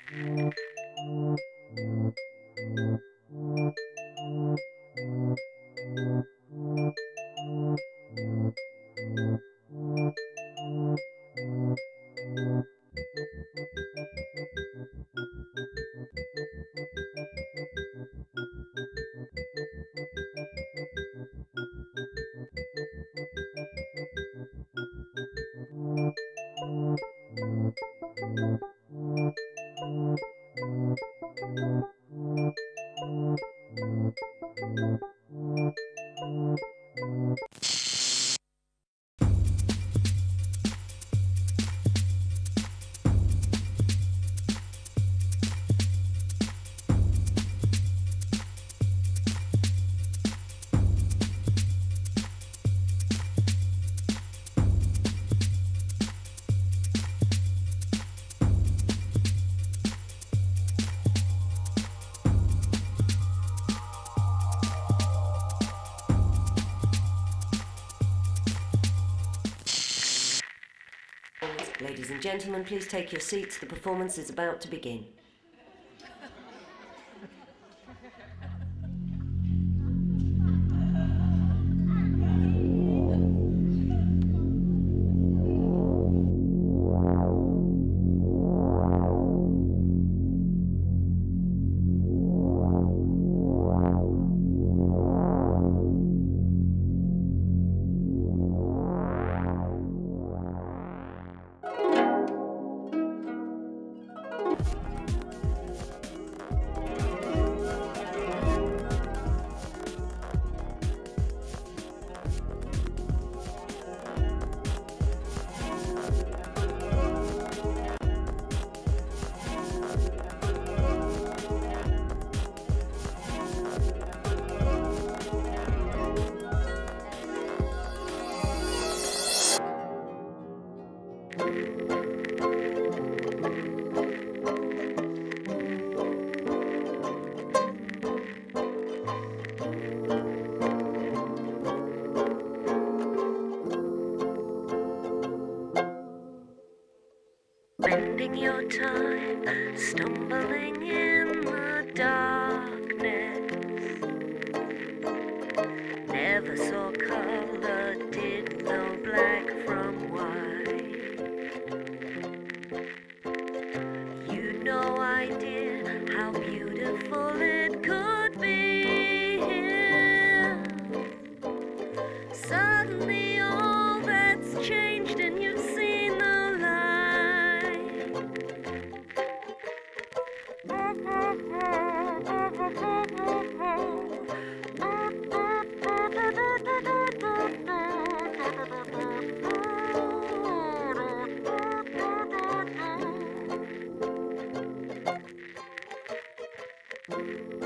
Ladies and gentlemen, please take your seats. The performance is about to begin. Spending your time stumbling in the darkness. Never saw color, didn't know black from white. You know I did, how beautiful it could be here. Suddenly all that's changed and you've seen the light.